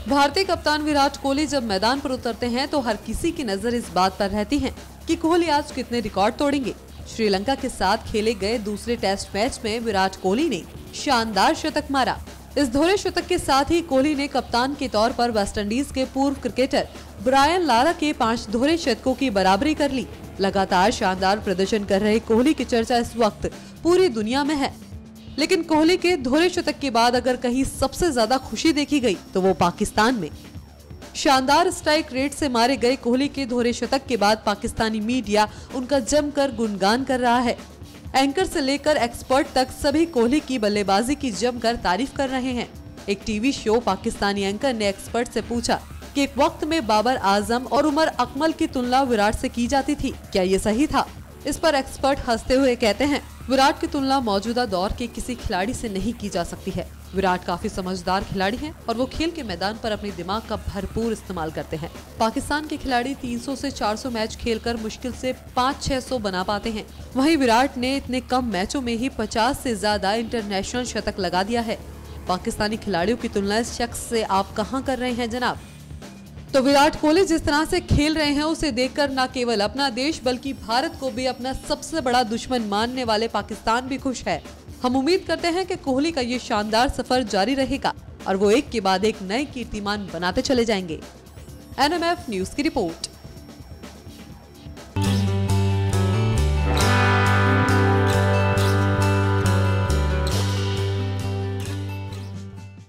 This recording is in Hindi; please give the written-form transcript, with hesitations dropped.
भारतीय कप्तान विराट कोहली जब मैदान पर उतरते हैं तो हर किसी की नजर इस बात पर रहती है कि कोहली आज कितने रिकॉर्ड तोड़ेंगे। श्रीलंका के साथ खेले गए दूसरे टेस्ट मैच में विराट कोहली ने शानदार शतक मारा। इस दोहरे शतक के साथ ही कोहली ने कप्तान के तौर पर वेस्टइंडीज के पूर्व क्रिकेटर ब्रायन लारा के 5 दोहरे शतकों की बराबरी कर ली। लगातार शानदार प्रदर्शन कर रहे कोहली की चर्चा इस वक्त पूरी दुनिया में है। लेकिन कोहली के दोहरे शतक के बाद अगर कहीं सबसे ज्यादा खुशी देखी गई तो वो पाकिस्तान में। शानदार स्ट्राइक रेट से मारे गए कोहली के दोहरे शतक के बाद पाकिस्तानी मीडिया उनका जमकर गुणगान कर रहा है। एंकर से लेकर एक्सपर्ट तक सभी कोहली की बल्लेबाजी की जमकर तारीफ कर रहे हैं। एक टीवी शो पाकिस्तानी एंकर ने एक्सपर्ट से पूछा कि एक वक्त में बाबर आजम और उमर अकमल की तुलना विराट से की जाती थी, क्या ये सही था? इस पर एक्सपर्ट हंसते हुए कहते हैं, विराट की तुलना मौजूदा दौर के किसी खिलाड़ी से नहीं की जा सकती है। विराट काफी समझदार खिलाड़ी हैं और वो खेल के मैदान पर अपने दिमाग का भरपूर इस्तेमाल करते हैं। पाकिस्तान के खिलाड़ी 300 से 400 मैच खेलकर मुश्किल से 500-600 बना पाते हैं। वहीं विराट ने इतने कम मैचों में ही 50 से ज्यादा इंटरनेशनल शतक लगा दिया है। पाकिस्तानी खिलाड़ियों की तुलना इस शख्स से आप कहां कर रहे हैं जनाब? तो विराट कोहली जिस तरह से खेल रहे हैं उसे देखकर न केवल अपना देश बल्कि भारत को भी अपना सबसे बड़ा दुश्मन मानने वाले पाकिस्तान भी खुश है। हम उम्मीद करते हैं कि कोहली का ये शानदार सफर जारी रहेगा और वो एक के बाद एक नए कीर्तिमान बनाते चले जाएंगे। NMF न्यूज की रिपोर्ट।